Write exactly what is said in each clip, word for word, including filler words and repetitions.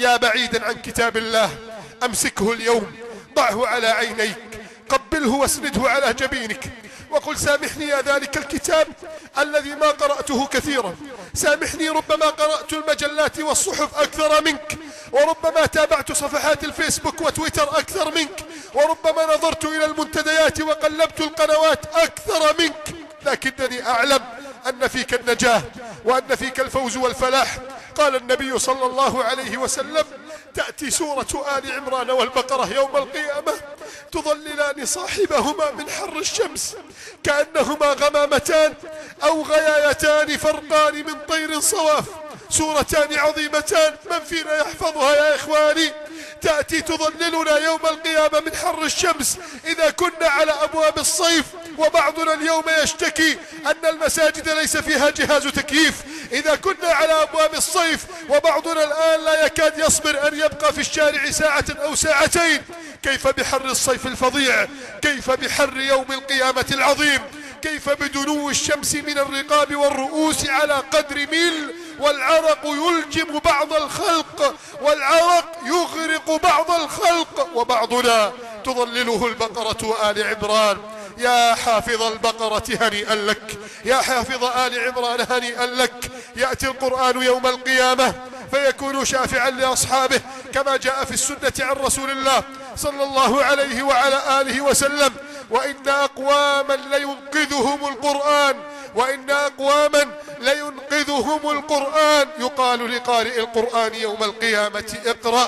يا بعيدا عن كتاب الله، أمسكه اليوم، ضعه على عينيك، قبله واسنده على جبينك وقل سامحني يا ذلك الكتاب الذي ما قرأته كثيرا، سامحني ربما قرأت المجلات والصحف أكثر منك، وربما تابعت صفحات الفيسبوك وتويتر أكثر منك، وربما نظرت إلى المنتديات وقلبت القنوات أكثر منك، لكنني أعلم أن فيك النجاة وأن فيك الفوز والفلاح. قال النبي صلى الله عليه وسلم: تأتي سورة آل عمران والبقرة يوم القيامة تظللان صاحبهما من حر الشمس كأنهما غمامتان أو غيايتان فرقان من طير صواف، سورتان عظيمتان، من فينا يحفظها يا إخواني؟ تأتي تظللنا يوم القيامة من حر الشمس إذا كنا على أبواب الصيف، وبعضنا اليوم يشتكي أن المساجد ليس فيها جهاز تكييف، إذا كنا على أبواب الصيف وبعضنا الآن لا يكاد يصبر أن يبقى في الشارع ساعة أو ساعتين، كيف بحر الصيف الفظيع؟ كيف بحر يوم القيامة العظيم؟ كيف بدنو الشمس من الرقاب والرؤوس على قدر ميل، والعرق يلجم بعض الخلق، والعرق يغرق بعض الخلق، وبعضنا تظلله البقرة وآل عمران. يا حافظ البقرة هنيئا لك، يا حافظ آل عمران هنيئا لك. يأتي القرآن يوم القيامة فيكون شافعا لأصحابه كما جاء في السنة عن رسول الله صلى الله عليه وعلى آله وسلم: وإن أقواما لينقذهم القرآن، وإن أقواما لينقذهم القرآن. يقال لقارئ القرآن يوم القيامة: اقرأ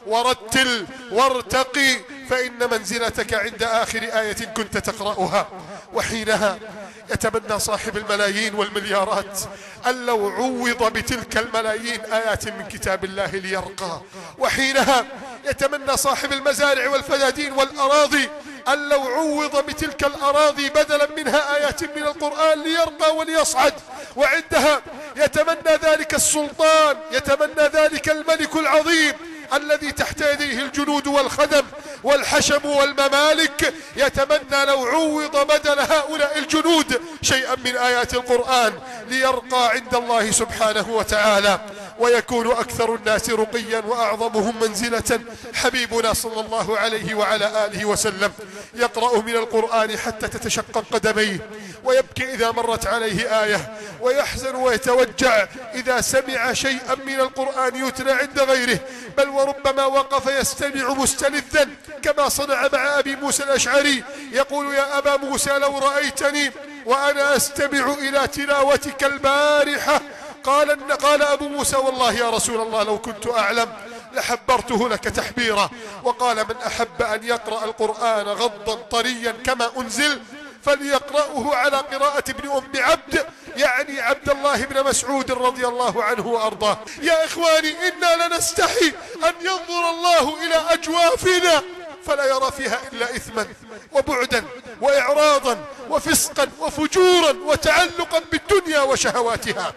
ورتل وارتقي فإن منزلتك عند آخر آية كنت تقرأها. وحينها يتمنى صاحب الملايين والمليارات أن لو عوض بتلك الملايين آيات من كتاب الله ليرقى. وحينها يتمنى صاحب المزارع والفدادين والأراضي أن لو عوض بتلك الأراضي بدلا منها آيات من القرآن ليرقى وليصعد. وعندها يتمنى ذلك السلطان، يتمنى ذلك الملك العظيم الذي تحت يديه الجنود والخدم والحشم والممالك، يتمنى لو عوض بدل هؤلاء الجنود شيئا من آيات القرآن ليرقى عند الله سبحانه وتعالى، ويكون أكثر الناس رقيا وأعظمهم منزلة حبيبنا صلى الله عليه وعلى آله وسلم، يقرأ من القرآن حتى تتشقق قدميه، ويبكي إذا مرت عليه آية، ويحزن ويتوجع إذا سمع شيئا من القرآن يتلى عند غيره، بل وربما وقف يستمع مستلذا كما صنع مع أبي موسى الأشعري، يقول: يا أبا موسى لو رأيتني وأنا أستمع إلى تلاوتك البارحة. قال قال أبو موسى: والله يا رسول الله لو كنت أعلم لحبرته لك تحبيرا. وقال: من أحب أن يقرأ القرآن غضا طريا كما أنزل فليقرأه على قراءة ابن أم عبد، يعني عبد الله بن مسعود رضي الله عنه وأرضاه. يا إخواني، إنا لنستحي أن ينظر الله إلى أجوافنا فلا يرى فيها إلا إثما وبعدا وإعراضا وفسقا وفجورا وتعلقا بالدنيا وشهواتها.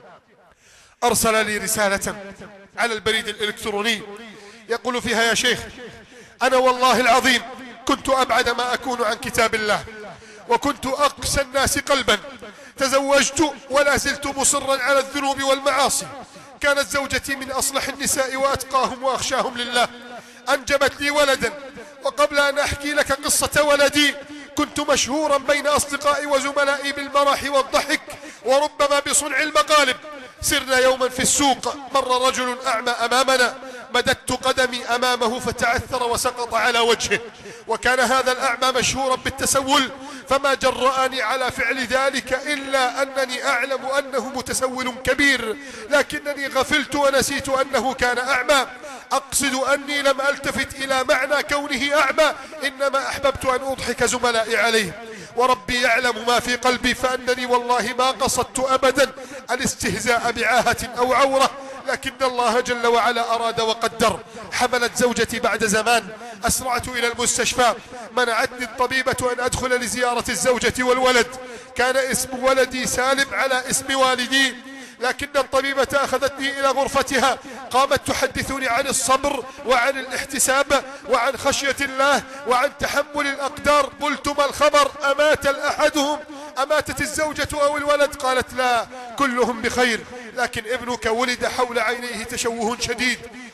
أرسل لي رسالة على البريد الإلكتروني يقول فيها: يا شيخ، أنا والله العظيم كنت أبعد ما أكون عن كتاب الله، وكنت أقسى الناس قلبا، تزوجت ولا زلت مصرا على الذنوب والمعاصي، كانت زوجتي من أصلح النساء وأتقاهم وأخشاهم لله، أنجبت لي ولدا، وقبل أن أحكي لك قصة ولدي كنت مشهورا بين أصدقائي وزملائي بالمرح والضحك وربما بصنع المقالب. سرنا يوما في السوق، مر رجل أعمى أمامنا، مددت قدمي أمامه فتعثر وسقط على وجهه، وكان هذا الأعمى مشهورا بالتسول، فما جرأني على فعل ذلك إلا أنني أعلم أنه متسول كبير، لكنني غفلت ونسيت أنه كان أعمى. أقصد أني لم ألتفت إلى معنى كونه أعمى، إنما أحببت أن أضحك زملائي عليه، وربي يعلم ما في قلبي، فأنني والله ما قصدت أبدا الاستهزاء بعاهة أو عورة، لكن الله جل وعلا أراد وقدر. حملت زوجتي بعد زمان، أسرعت إلى المستشفى، منعتني الطبيبة أن أدخل لزيارة الزوجة والولد، كان اسم ولدي سالم على اسم والدي، لكن الطبيبة أخذتني إلى غرفتها، قامت تحدثني عن الصبر وعن الاحتساب وعن خشية الله وعن تحمل الأقدار. قلت: ما الخبر؟ أمات أحدهم؟ أماتت الزوجة أو الولد؟ قالت: لا، كلهم بخير، لكن ابنك ولد حول عينيه تشوه شديد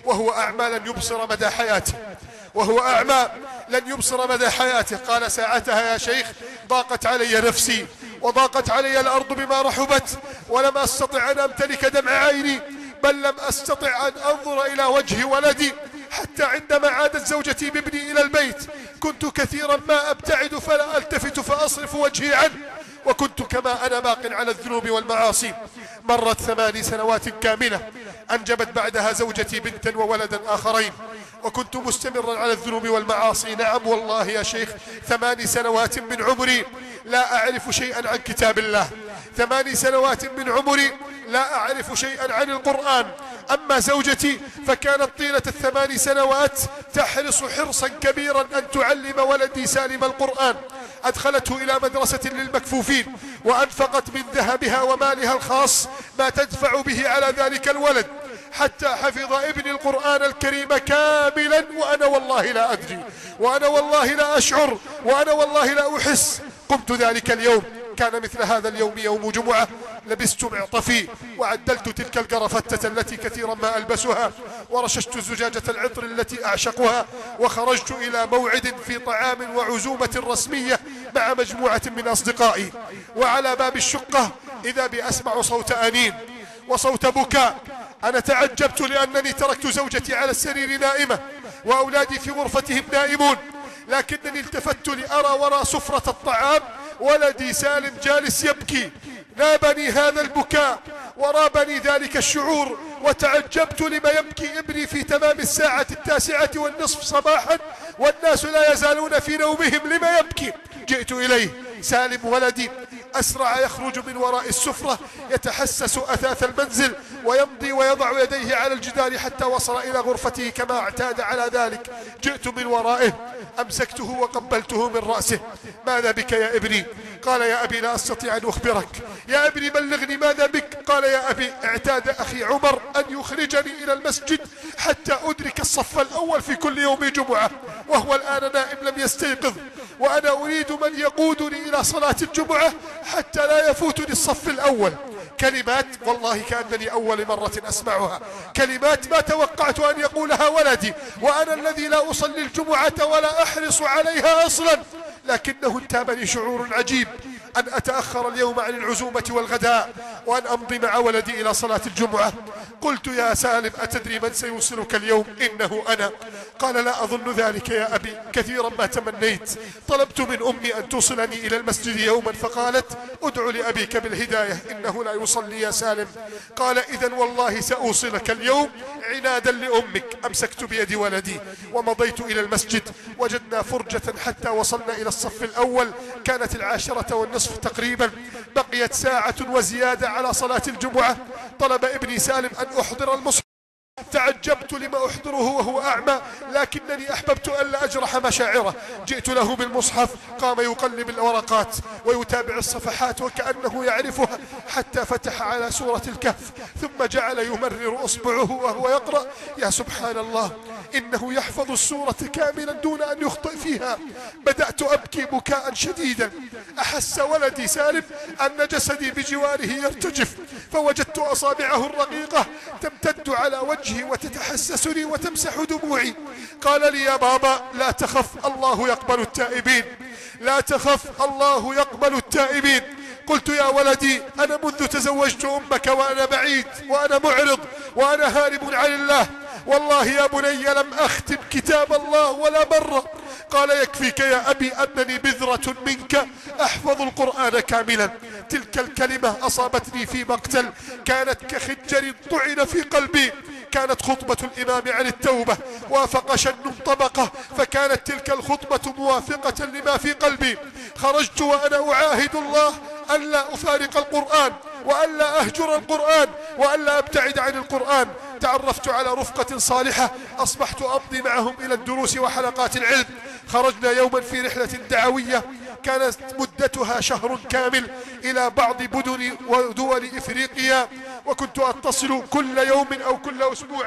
وهو أعمى لن يبصر مدى حياته وهو أعمى لن يبصر مدى حياته. قال ساعتها يا شيخ ضاقت علي نفسي وضاقت علي الأرض بما رحبت ولم أستطع أن أمتلك دمع عيني، بل لم أستطع أن أنظر إلى وجه ولدي، حتى عندما عادت زوجتي بابني إلى البيت كنت كثيرا ما أبتعد فلا ألتفت فأصرف وجهي عنه، وكنت كما أنا باق على الذنوب والمعاصي. مرت ثماني سنوات كاملة، أنجبت بعدها زوجتي بنتا وولدا آخرين، وكنت مستمرا على الذنوب والمعاصي. نعم والله يا شيخ، ثماني سنوات من عمري لا أعرف شيئا عن كتاب الله، ثماني سنوات من عمري لا أعرف شيئا عن القرآن. أما زوجتي فكانت طيلة الثمان سنوات تحرص حرصا كبيرا أن تعلم ولدي سالم القرآن، أدخلته إلى مدرسة للمكفوفين وأنفقت من ذهبها ومالها الخاص ما تدفع به على ذلك الولد، حتى حفظ ابني القرآن الكريم كاملا، وأنا والله لا أدري، وأنا والله لا أشعر، وأنا والله لا أحس. قمت ذلك اليوم، كان مثل هذا اليوم يوم جمعة، لبست معطفي وعدلت تلك القرفتة التي كثيرا ما ألبسها، ورششت زجاجة العطر التي أعشقها، وخرجت إلى موعد في طعام وعزومة رسمية مع مجموعة من أصدقائي. وعلى باب الشقة إذا بأسمع صوت أنين وصوت بكاء. أنا تعجبت لأنني تركت زوجتي على السرير نائمة وأولادي في غرفتهم نائمون، لكنني التفت لأرى وراء سفرة الطعام ولدي سالم جالس يبكي. نابني هذا البكاء ورابني ذلك الشعور، وتعجبت لما يبكي ابني في تمام الساعة التاسعة والنصف صباحا والناس لا يزالون في نومهم، لما يبكي؟ جئت إليه، سالم ولدي أسرع يخرج من وراء السفرة يتحسس أثاث المنزل ويمضي ويضع يديه على الجدار حتى وصل إلى غرفته كما اعتاد على ذلك. جئت من ورائه، أمسكته وقبلته من رأسه. ماذا بك يا ابني؟ قال يا أبي لا أستطيع أن أخبرك. يا ابني بلغني ماذا بك؟ قال يا أبي اعتاد أخي عمر أن يخرجني إلى المسجد حتى أدرك الصف الأول في كل يوم جمعة، وهو الآن نائم لم يستيقظ، وأنا أريد من يقودني إلى صلاة الجمعة حتى لا يفوتني الصف الأول. كلمات والله كأنني أول مرة أسمعها، كلمات ما توقعت أن يقولها ولدي، وأنا الذي لا أصلي الجمعة ولا أحرص عليها أصلا، لكنه انتابني شعور عجيب أن أتأخر اليوم عن العزومة والغداء وأن أمضي مع ولدي إلى صلاة الجمعة. قلت يا سالم أتدري من سيوصلك اليوم؟ إنه أنا. قال لا أظن ذلك يا أبي، كثيرا ما تمنيت، طلبت من أمي أن توصلني إلى المسجد يوما فقالت ادعو لأبيك بالهداية إنه لا يصلي يا سالم. قال إذن والله سأوصلك اليوم عنادا لأمك. أمسكت بيد ولدي ومضيت إلى المسجد، وجدنا فرجة حتى وصلنا إلى الصف الأول، كانت العاشرة والنصف تقريبا، بقيت ساعة وزيادة على صلاة الجمعة. طلب ابني سالم أن أحضر المصحف، تعجبت لما أحضره وهو أعمى، لكنني أحببت ألا أجرح مشاعره. جئت له بالمصحف، قام يقلب الورقات ويتابع الصفحات وكأنه يعرفها، حتى فتح على سورة الكهف، ثم جعل يمرر أصبعه وهو يقرأ. يا سبحان الله، إنه يحفظ السورة كاملا دون أن يخطئ فيها. بدأت أبكي بكاء شديدا. أحس ولدي سالم أن جسدي بجواره يرتجف، فوجدت أصابعه الرقيقة تمتد على وجهي وتتحسسني وتمسح دموعي. قال لي يا بابا لا تخف، الله يقبل التائبين، لا تخف الله يقبل التائبين. قلت يا ولدي أنا منذ تزوجت أمك وأنا بعيد وأنا معرض وأنا هارب عن الله، والله يا بني لم أختم كتاب الله ولا مرة. قال يكفيك يا أبي أنني بذرة منك أحفظ القرآن كاملا. تلك الكلمة أصابتني في مقتل، كانت كخنجر طعن في قلبي. كانت خطبة الإمام عن التوبة، وافق شن طبقة، فكانت تلك الخطبة موافقة لما في قلبي. خرجت وأنا أعاهد الله ألا أفارق القرآن وألا أهجر القرآن وألا أبتعد عن القرآن. تعرفت على رفقة صالحة، أصبحت أمضي معهم إلى الدروس وحلقات العلم. خرجنا يوما في رحلة دعوية كانت مدتها شهر كامل إلى بعض مدن ودول إفريقيا، وكنت أتصل كل يوم أو كل أسبوع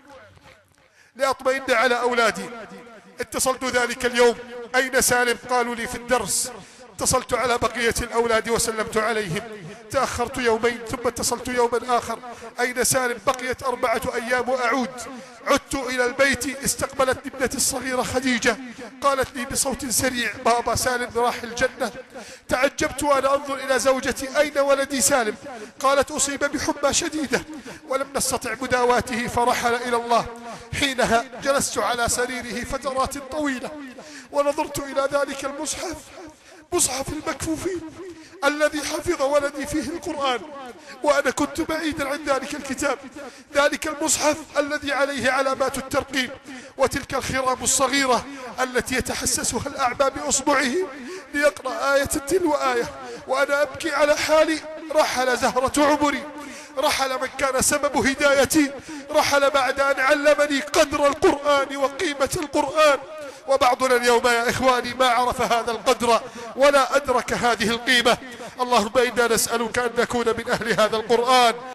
لأطمئن على أولادي. اتصلت ذلك اليوم، أين سالم؟ قالوا لي في الدرس. اتصلت على بقية الأولاد وسلمت عليهم، تأخرت يومين ثم اتصلت يوما آخر: أين سالم؟ بقيت أربعة أيام وأعود. عدت إلى البيت، استقبلتني ابنتي الصغيرة خديجة، قالت لي بصوت سريع: بابا سالم راح الجنة. تعجبت وأنا أنظر إلى زوجتي: أين ولدي سالم؟ قالت: أصيب بحمى شديدة ولم نستطع مداواته فرحل إلى الله. حينها جلست على سريره فترات طويلة ونظرت إلى ذلك المصحف، مصحف المكفوفين الذي حفظ ولدي فيه القرآن، وأنا كنت بعيدا عن ذلك الكتاب، ذلك المصحف الذي عليه علامات الترقيم، وتلك الخرام الصغيرة التي يتحسسها الأعمى بأصبعه ليقرأ آية تلو آية، وأنا أبكي على حالي. رحل زهرة عمري، رحل من كان سبب هدايتي، رحل بعد أن علمني قدر القرآن وقيمة القرآن. وبعضنا اليوم يا إخواني ما عرف هذا القدر ولا أدرك هذه القيمة. اللهم إنا نسألك أن نكون من أهل هذا القرآن